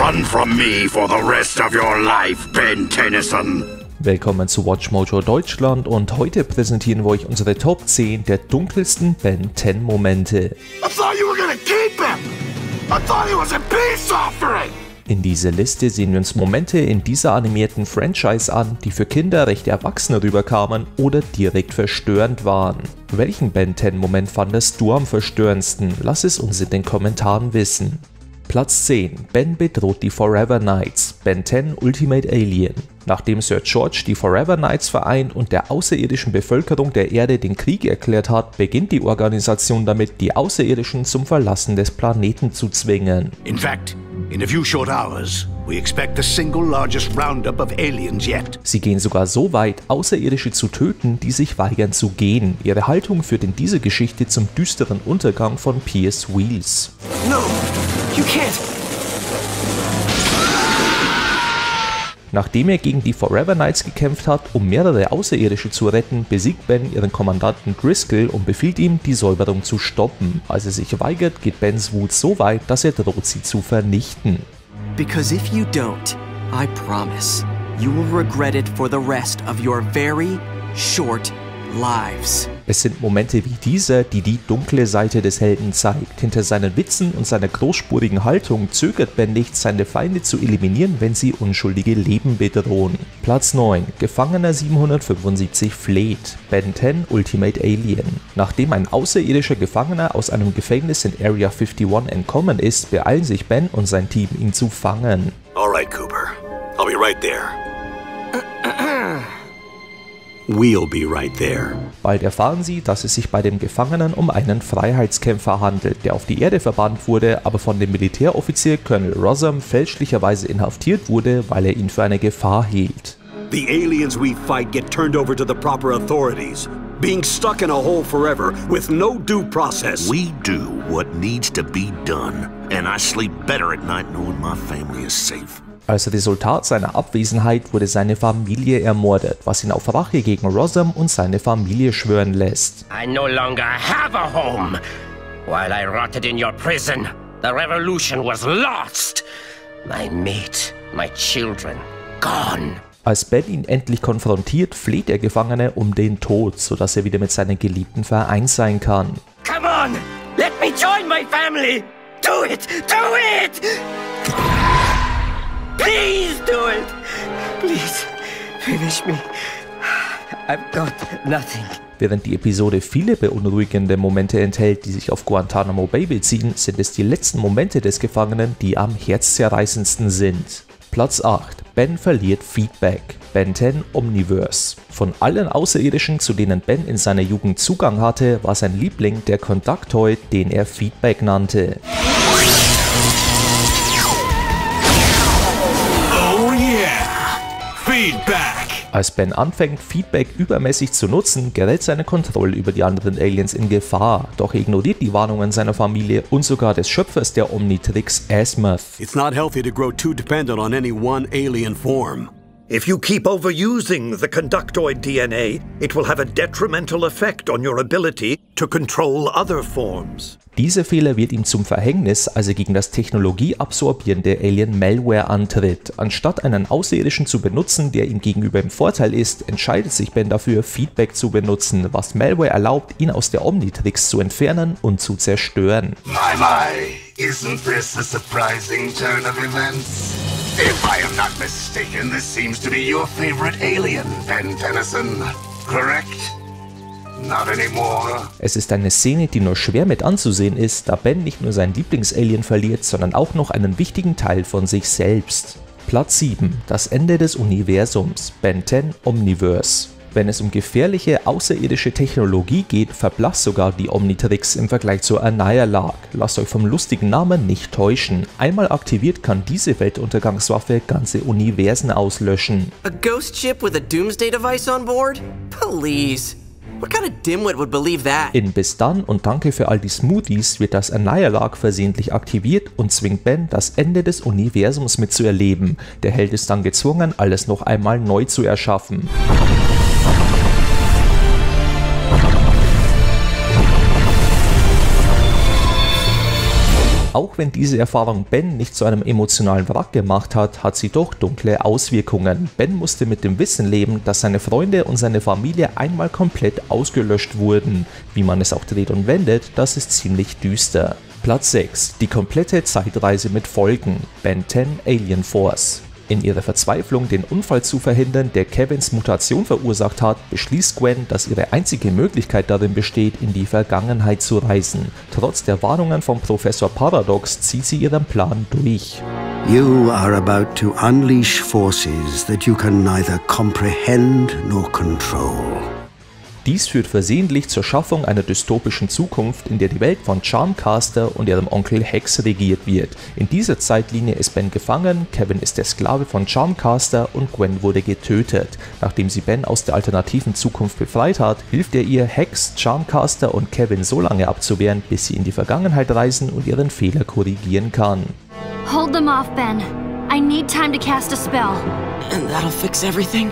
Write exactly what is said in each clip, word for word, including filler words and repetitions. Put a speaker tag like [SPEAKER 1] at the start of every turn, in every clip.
[SPEAKER 1] Run from me for the rest of your life, Ben Tennyson.
[SPEAKER 2] Willkommen zu WatchMojo Deutschland und heute präsentieren wir euch unsere Top zehn der dunkelsten Ben zehn Momente.
[SPEAKER 1] I thought you were gonna keep him. I thought he was a peace offering.
[SPEAKER 2] In dieser Liste sehen wir uns Momente in dieser animierten Franchise an, die für Kinder recht erwachsen rüberkamen oder direkt verstörend waren. Welchen Ben zehn Moment fandest du am verstörendsten? Lass es uns in den Kommentaren wissen. Platz zehn. Ben bedroht die Forever Knights. Ben zehn Ultimate Alien. Nachdem Sir George die Forever Knights vereint und der außerirdischen Bevölkerung der Erde den Krieg erklärt hat, beginnt die Organisation damit, die Außerirdischen zum Verlassen des Planeten zu zwingen.
[SPEAKER 1] In fact, in a few short hours, we expect the single largest roundup of aliens yet.
[SPEAKER 2] Sie gehen sogar so weit, Außerirdische zu töten, die sich weigern zu gehen. Ihre Haltung führt in dieser Geschichte zum düsteren Untergang von Pierce Wheels.
[SPEAKER 3] No, you can't.
[SPEAKER 2] Nachdem er gegen die Forever Knights gekämpft hat, um mehrere Außerirdische zu retten, besiegt Ben ihren Kommandanten Driscoll und befiehlt ihm, die Säuberung zu stoppen. Als er sich weigert, geht Bens Wut so weit, dass er droht, sie zu vernichten.
[SPEAKER 3] Because if you don't, I promise, you will regret it for the rest of your very short lives.
[SPEAKER 2] Es sind Momente wie dieser, die die dunkle Seite des Helden zeigt. Hinter seinen Witzen und seiner großspurigen Haltung zögert Ben nicht, seine Feinde zu eliminieren, wenn sie unschuldige Leben bedrohen. Platz neun. Gefangener siebenhundertfünfundsiebzig flieht. Ben zehn Ultimate Alien. Nachdem ein außerirdischer Gefangener aus einem Gefängnis in Area einundfünfzig entkommen ist, beeilen sich Ben und sein Team, ihn zu fangen.
[SPEAKER 1] Alright, Cooper. I'll be right there. We'll be right there.
[SPEAKER 2] Bald erfahren sie, dass es sich bei dem Gefangenen um einen Freiheitskämpfer handelt, der auf die Erde verbannt wurde, aber von dem Militäroffizier Colonel Rossum fälschlicherweise inhaftiert wurde, weil er ihn für eine Gefahr hielt.
[SPEAKER 4] The aliens we fight get turned over to the proper authorities, being stuck in a hole forever with no due process.
[SPEAKER 1] We do what needs to be done, and I sleep better at night knowing my family is safe.
[SPEAKER 2] Als Resultat seiner Abwesenheit wurde seine Familie ermordet, was ihn auf Rache gegen Rossum und seine Familie schwören lässt.
[SPEAKER 5] I no longer have a home. While I rotted in your prison, the revolution was lost. My mate, my children, gone.
[SPEAKER 2] Als Ben ihn endlich konfrontiert, fleht der Gefangene um den Tod, sodass er wieder mit seinen Geliebten vereint sein kann.
[SPEAKER 5] Come on, let me join my family. Do it, do it. Please do it! Please, finish me. I've got nothing.
[SPEAKER 2] Während die Episode viele beunruhigende Momente enthält, die sich auf Guantanamo Bay beziehen, sind es die letzten Momente des Gefangenen, die am herzzerreißendsten sind. Platz acht. Ben verliert Feedback. Ben zehn Omniverse. Von allen Außerirdischen, zu denen Ben in seiner Jugend Zugang hatte, war sein Liebling der Conductoid, den er Feedback nannte.
[SPEAKER 4] Feedback.
[SPEAKER 2] Als Ben anfängt, Feedback übermäßig zu nutzen, gerät seine Kontrolle über die anderen Aliens in Gefahr. Doch er ignoriert die Warnungen seiner Familie und sogar des Schöpfers der Omnitrix, Azimuth.
[SPEAKER 4] It's not healthy to grow too dependent on any one alien form.
[SPEAKER 6] If you keep overusing the conductoid D N A, it will have a detrimental effect on your ability to control other forms.
[SPEAKER 2] Dieser Fehler wird ihm zum Verhängnis, als er gegen das technologieabsorbierende Alien Malware antritt. Anstatt einen Außerirdischen zu benutzen, der ihm gegenüber im Vorteil ist, entscheidet sich Ben dafür, Feedback zu benutzen, was Malware erlaubt, ihn aus der Omnitrix zu entfernen und zu zerstören.
[SPEAKER 1] My, my, isn't this a surprising turn of events? If I am not mistaken, this seems to be your favorite alien, Ben Tennyson, correct? Not anymore.
[SPEAKER 2] Es ist eine Szene, die nur schwer mit anzusehen ist, da Ben nicht nur sein Lieblingsalien verliert, sondern auch noch einen wichtigen Teil von sich selbst. Platz sieben. Das Ende des Universums. Ben zehn Omniverse. Wenn es um gefährliche außerirdische Technologie geht, verblasst sogar die Omnitrix im Vergleich zur Annihilac. Lasst euch vom lustigen Namen nicht täuschen. Einmal aktiviert kann diese Weltuntergangswaffe ganze Universen auslöschen.
[SPEAKER 3] A ghost ship with a doomsday device on board? Please. What kind of dimwit would believe that?
[SPEAKER 2] In Bis dann und Danke für all die Smoothies wird das Annihilac versehentlich aktiviert und zwingt Ben, das Ende des Universums mitzuerleben. Der Held ist dann gezwungen, alles noch einmal neu zu erschaffen. Auch wenn diese Erfahrung Ben nicht zu einem emotionalen Wrack gemacht hat, hat sie doch dunkle Auswirkungen. Ben musste mit dem Wissen leben, dass seine Freunde und seine Familie einmal komplett ausgelöscht wurden. Wie man es auch dreht und wendet, das ist ziemlich düster. Platz sechs. Die komplette Zeitreise mit Folgen. Ben zehn Alien Force. In ihrer Verzweiflung, den Unfall zu verhindern, der Kevins Mutation verursacht hat, beschließt Gwen, dass ihre einzige Möglichkeit darin besteht, in die Vergangenheit zu reisen. Trotz der Warnungen von Professor Paradox zieht sie ihren Plan durch.
[SPEAKER 7] You are about to unleash forces that you can neither comprehend nor control.
[SPEAKER 2] Dies führt versehentlich zur Schaffung einer dystopischen Zukunft, in der die Welt von Charmcaster und ihrem Onkel Hex regiert wird. In dieser Zeitlinie ist Ben gefangen, Kevin ist der Sklave von Charmcaster und Gwen wurde getötet. Nachdem sie Ben aus der alternativen Zukunft befreit hat, hilft er ihr, Hex, Charmcaster und Kevin so lange abzuwehren, bis sie in die Vergangenheit reisen und ihren Fehler korrigieren kann.
[SPEAKER 8] Hold them off, Ben. I need time to cast a spell.
[SPEAKER 3] And that'll fix everything?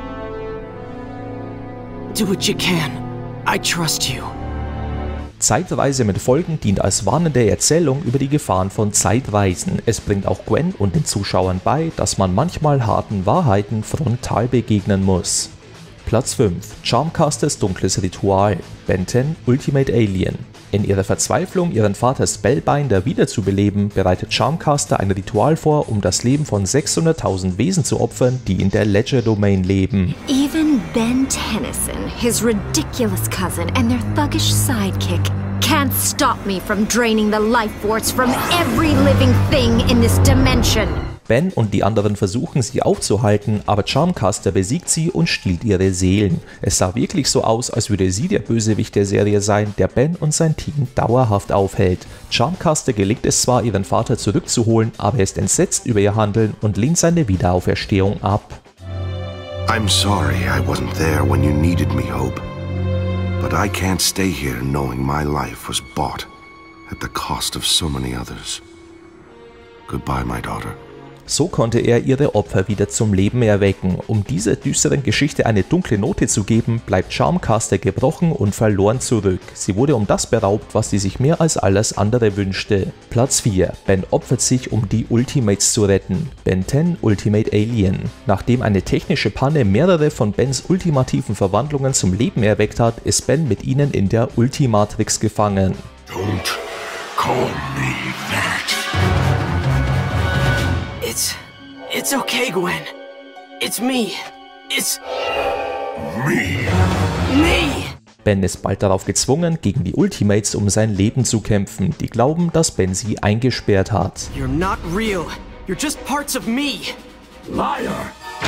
[SPEAKER 3] Do what you can. I trust you.
[SPEAKER 2] Zeitreise mit Folgen dient als warnende Erzählung über die Gefahren von Zeitreisen. Es bringt auch Gwen und den Zuschauern bei, dass man manchmal harten Wahrheiten frontal begegnen muss. Platz fünf. Charmcasters dunkles Ritual. Ben zehn Ultimate Alien. In ihrer Verzweiflung, ihren Vater Spellbinder wiederzubeleben, bereitet Charmcaster ein Ritual vor, um das Leben von sechshunderttausend Wesen zu opfern, die in der Ledger-Domain leben.
[SPEAKER 8] Even Ben Tennyson, his ridiculous cousin and their thuggish sidekick, can't stop me from draining the life force from every living thing in this dimension.
[SPEAKER 2] Ben und die anderen versuchen sie aufzuhalten, aber Charmcaster besiegt sie und stiehlt ihre Seelen. Es sah wirklich so aus, als würde sie der Bösewicht der Serie sein, der Ben und sein Team dauerhaft aufhält. Charmcaster gelingt es zwar, ihren Vater zurückzuholen, aber er ist entsetzt über ihr Handeln und lehnt seine Wiederaufstehung ab.
[SPEAKER 9] I'm sorry I wasn't there when you needed me, Hope. But I can't stay here knowing my life was bought at the cost of so many others. Goodbye, my daughter.
[SPEAKER 2] So konnte er ihre Opfer wieder zum Leben erwecken. Um dieser düsteren Geschichte eine dunkle Note zu geben, bleibt Charmcaster gebrochen und verloren zurück. Sie wurde um das beraubt, was sie sich mehr als alles andere wünschte. Platz vier. Ben opfert sich, um die Ultimates zu retten. Ben zehn Ultimate Alien. Nachdem eine technische Panne mehrere von Bens ultimativen Verwandlungen zum Leben erweckt hat, ist Ben mit ihnen in der Ultimatrix gefangen.
[SPEAKER 1] Don't call me that.
[SPEAKER 3] It's... it's okay, Gwen. It's me. It's...
[SPEAKER 1] Me?
[SPEAKER 3] me!
[SPEAKER 2] Ben ist bald darauf gezwungen, gegen die Ultimates um sein Leben zu kämpfen, die glauben, dass Ben sie eingesperrt hat.
[SPEAKER 3] You're not real. You're just parts of me.
[SPEAKER 1] Liar!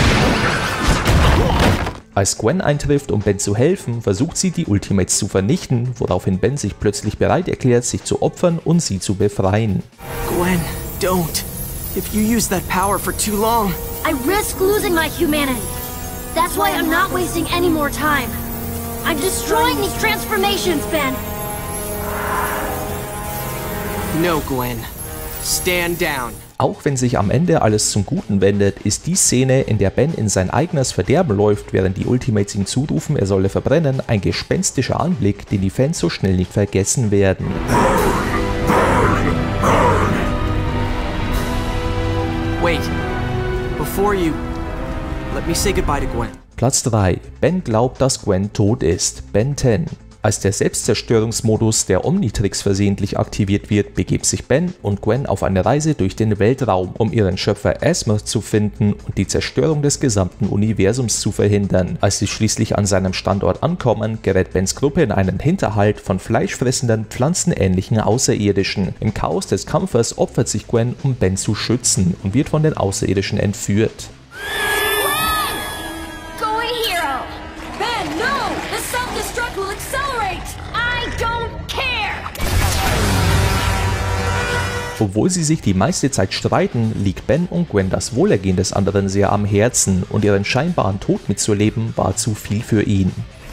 [SPEAKER 2] Als Gwen eintrifft, um Ben zu helfen, versucht sie, die Ultimates zu vernichten, woraufhin Ben sich plötzlich bereit erklärt, sich zu opfern und sie zu befreien.
[SPEAKER 3] Gwen, don't. If you use that power for too long...
[SPEAKER 8] I risk losing my humanity. That's why I'm not wasting any more time. I'm destroying these transformations, Ben.
[SPEAKER 3] No, Gwen. Stand down.
[SPEAKER 2] Auch wenn sich am Ende alles zum Guten wendet, ist die Szene, in der Ben in sein eigenes Verderben läuft, während die Ultimates ihm zurufen, er solle verbrennen, ein gespenstischer Anblick, den die Fans so schnell nicht vergessen werden.
[SPEAKER 3] Wait. Before you... Let me say goodbye to Gwen.
[SPEAKER 2] Platz drei. Ben glaubt, dass Gwen tot ist. Ben zehn. Als der Selbstzerstörungsmodus der Omnitrix versehentlich aktiviert wird, begibt sich Ben und Gwen auf eine Reise durch den Weltraum, um ihren Schöpfer Azimuth zu finden und die Zerstörung des gesamten Universums zu verhindern. Als sie schließlich an seinem Standort ankommen, gerät Bens Gruppe in einen Hinterhalt von fleischfressenden, pflanzenähnlichen Außerirdischen. Im Chaos des Kampfes opfert sich Gwen, um Ben zu schützen und wird von den Außerirdischen entführt. Obwohl sie sich die meiste Zeit streiten, liegt Ben und Gwen das Wohlergehen des anderen sehr am Herzen und ihren scheinbaren Tod mitzuleben war zu viel für ihn.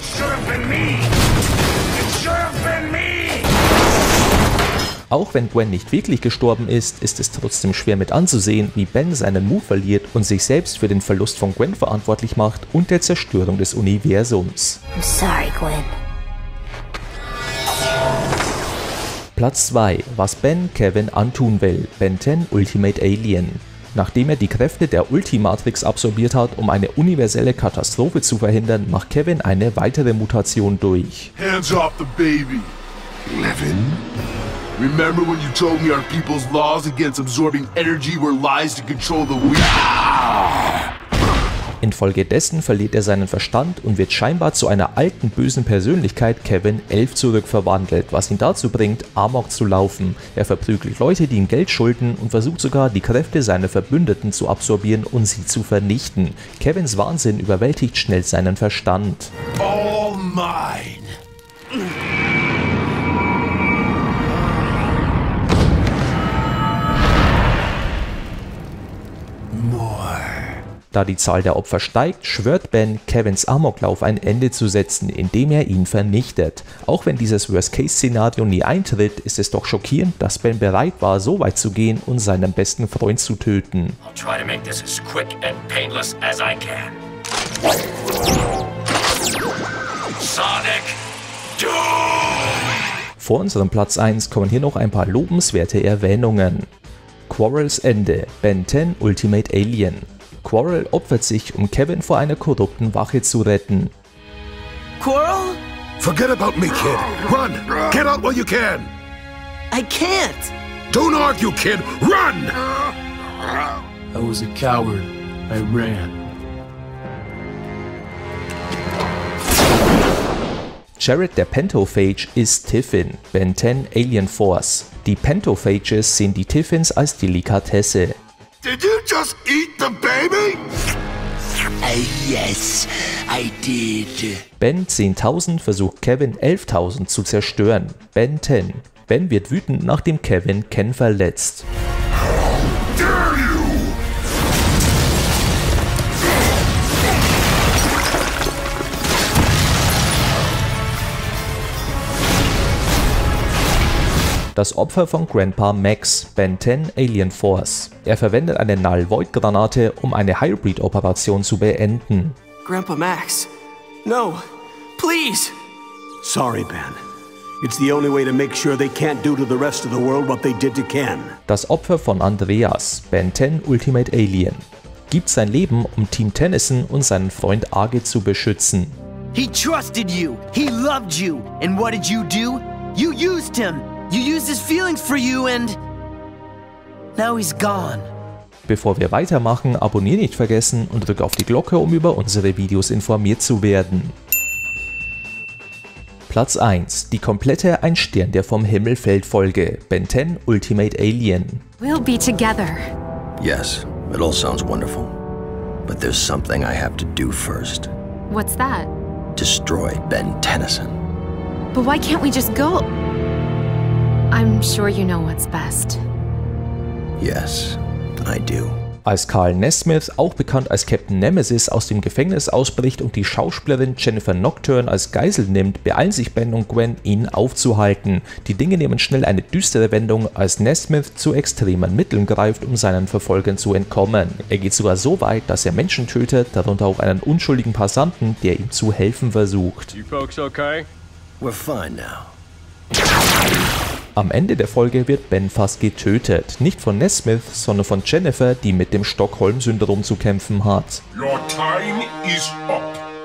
[SPEAKER 2] Auch wenn Gwen nicht wirklich gestorben ist, ist es trotzdem schwer mit anzusehen, wie Ben seinen Mut verliert und sich selbst für den Verlust von Gwen verantwortlich macht und der Zerstörung des Universums.
[SPEAKER 8] I'm sorry, Gwen.
[SPEAKER 2] Platz zwei. Was Ben Kevin antun will. Ben zehn Ultimate Alien. Nachdem er die Kräfte der Ultimatrix absorbiert hat, um eine universelle Katastrophe zu verhindern, macht Kevin eine weitere Mutation durch.
[SPEAKER 10] Hands off the baby.
[SPEAKER 9] Levin?
[SPEAKER 10] Remember when you told me our people's laws against absorbing energy were lies to control the weak?
[SPEAKER 2] Infolgedessen verliert er seinen Verstand und wird scheinbar zu einer alten bösen Persönlichkeit Kevin elf zurückverwandelt, was ihn dazu bringt, Amok zu laufen. Er verprügelt Leute, die ihm Geld schulden und versucht sogar, die Kräfte seiner Verbündeten zu absorbieren und sie zu vernichten. Kevins Wahnsinn überwältigt schnell seinen Verstand.
[SPEAKER 10] All mine.
[SPEAKER 2] Da die Zahl der Opfer steigt, schwört Ben, Kevins Amoklauf ein Ende zu setzen, indem er ihn vernichtet. Auch wenn dieses Worst-Case-Szenario nie eintritt, ist es doch schockierend, dass Ben bereit war, so weit zu gehen und seinen besten Freund zu töten.
[SPEAKER 5] I'll try to make this as quick and painless as I can. Sonic Doom!
[SPEAKER 2] Vor unserem Platz eins kommen hier noch ein paar lobenswerte Erwähnungen. Quarrels Ende. Ben zehn Ultimate Alien. Quarrel opfert sich, um Kevin vor einer korrupten Wache zu retten.
[SPEAKER 3] Quarrel?
[SPEAKER 9] Forget about me, kid. Run! Get out while you can!
[SPEAKER 3] I can't!
[SPEAKER 9] Don't argue, kid! Run!
[SPEAKER 10] I was a coward. I ran.
[SPEAKER 2] Jared der Pentophage ist Tiffin, Ben zehn Alien Force. Die Pentophages sehen die Tiffins als Delikatesse.
[SPEAKER 9] Did you just eat the baby?
[SPEAKER 5] Uh, yes, I did.
[SPEAKER 2] Ben zehntausend versucht Kevin elftausend zu zerstören. Ben zehn. Ben wird wütend, nachdem Kevin Ken verletzt.
[SPEAKER 9] Dare you!
[SPEAKER 2] Das Opfer von Grandpa Max, Ben zehn Alien Force. Er verwendet eine Null-Void-Granate, um eine Hybrid-Operation zu beenden.
[SPEAKER 3] Grandpa Max. No. Please.
[SPEAKER 4] Sorry, Ben. It's the only way to make sure they can't do to the rest of the world what they did to Ken.
[SPEAKER 2] Das Opfer von Andreas, Ben zehn Ultimate Alien. Gibt sein Leben, um Team Tennyson und seinen Freund Arge zu beschützen.
[SPEAKER 3] He trusted you. He loved you. And what did you do? You used him. You used his feelings for you and now he's gone.
[SPEAKER 2] Bevor wir weitermachen, abonnieren nicht vergessen und drück auf die Glocke, um über unsere Videos informiert zu werden. Platz eins. Die komplette Ein Stern, der vom Himmel fällt Folge. Ben zehn Ultimate Alien.
[SPEAKER 8] We'll be together.
[SPEAKER 11] Yes, it all sounds wonderful. But there's something I have to do first.
[SPEAKER 8] What's that?
[SPEAKER 11] Destroy Ben Tennyson.
[SPEAKER 8] But why can't we just go? I'm sure you know what's best.
[SPEAKER 11] Yes, I do.
[SPEAKER 2] Als Carl Nesmith, auch bekannt als Captain Nemesis, aus dem Gefängnis ausbricht und die Schauspielerin Jennifer Nocturne als Geisel nimmt, beeilen sich Ben und Gwen, ihn aufzuhalten. Die Dinge nehmen schnell eine düstere Wendung, als Nesmith zu extremen Mitteln greift, um seinen Verfolgern zu entkommen. Er geht sogar so weit, dass er Menschen tötet, darunter auch einen unschuldigen Passanten, der ihm zu helfen versucht.
[SPEAKER 12] You folks okay?
[SPEAKER 11] We're fine now.
[SPEAKER 2] Am Ende der Folge wird Ben fast getötet. Nicht von Nesmith, sondern von Jennifer, die mit dem Stockholm-Syndrom zu kämpfen hat.
[SPEAKER 10] Your time is up.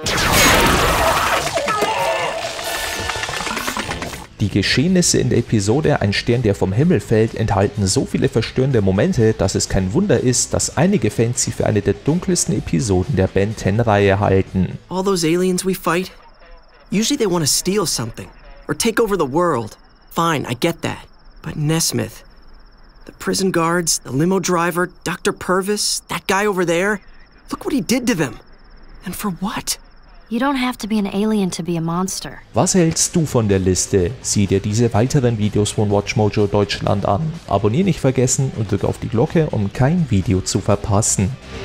[SPEAKER 2] Die Geschehnisse in der Episode Ein Stern, der vom Himmel fällt, enthalten so viele verstörende Momente, dass es kein Wunder ist, dass einige Fans sie für eine der dunkelsten Episoden der Ben zehn-Reihe halten.
[SPEAKER 3] All those aliens we fight, usually they want to steal something or take over the world. Fine, I get that. But Nesmith, the prison guards, the limo driver, Doctor Purvis, that guy over there, look what he did to them. And for what?
[SPEAKER 8] You don't have to be an alien to be a monster.
[SPEAKER 2] Was hältst du von der Liste? Sieh dir diese weiteren Videos von WatchMojo Deutschland an. Abonnier nicht vergessen und drück auf die Glocke, um kein Video zu verpassen.